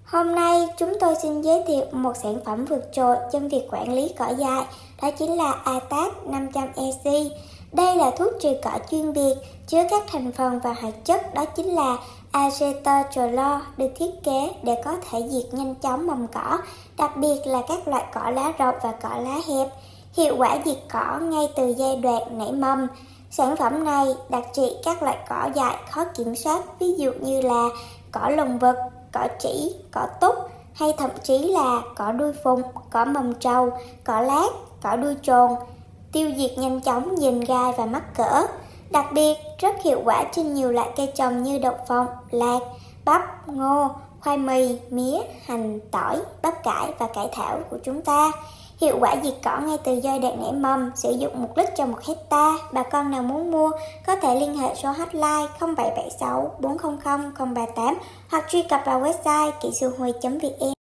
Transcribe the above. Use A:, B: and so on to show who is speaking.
A: Hôm nay chúng tôi xin giới thiệu một sản phẩm vượt trội trong việc quản lý cỏ dại, đó chính là ATAC 500EC. Đây là thuốc trừ cỏ chuyên biệt chứa các thành phần và hoạt chất đó chính là acetylcholine, được thiết kế để có thể diệt nhanh chóng mầm cỏ, đặc biệt là các loại cỏ lá rộng và cỏ lá hẹp. Hiệu quả diệt cỏ ngay từ giai đoạn nảy mầm. Sản phẩm này đặc trị các loại cỏ dại khó kiểm soát, ví dụ như là cỏ lồng vật, cỏ chỉ, cỏ túc, hay thậm chí là cỏ đuôi phùng, cỏ mầm trầu, cỏ lát, cỏ đuôi trồn, tiêu diệt nhanh chóng dền gai và mắc cỡ. Đặc biệt, rất hiệu quả trên nhiều loại cây trồng như đậu phộng, lạc, bắp, ngô, khoai mì, mía, hành, tỏi, bắp cải và cải thảo của chúng ta. Hiệu quả diệt cỏ ngay từ giai đoạn nảy mầm, sử dụng 1 lít cho 1 hecta. Bà con nào muốn mua có thể liên hệ số hotline 0776 400 038 hoặc truy cập vào website kỹ sư huy.vn.